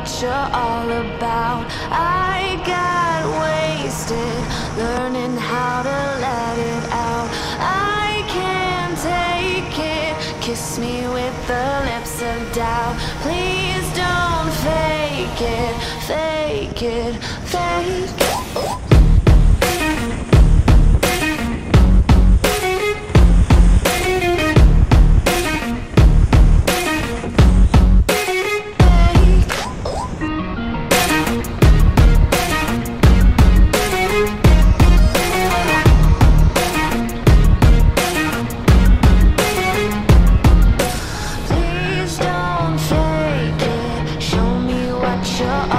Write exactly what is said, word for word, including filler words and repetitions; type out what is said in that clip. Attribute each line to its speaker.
Speaker 1: what you're all about. I got wasted learning how to let it out. I can't take it. Kiss me with the lips of doubt. Please don't fake it, fake it, fake it. Please don't fake it. Show me what you're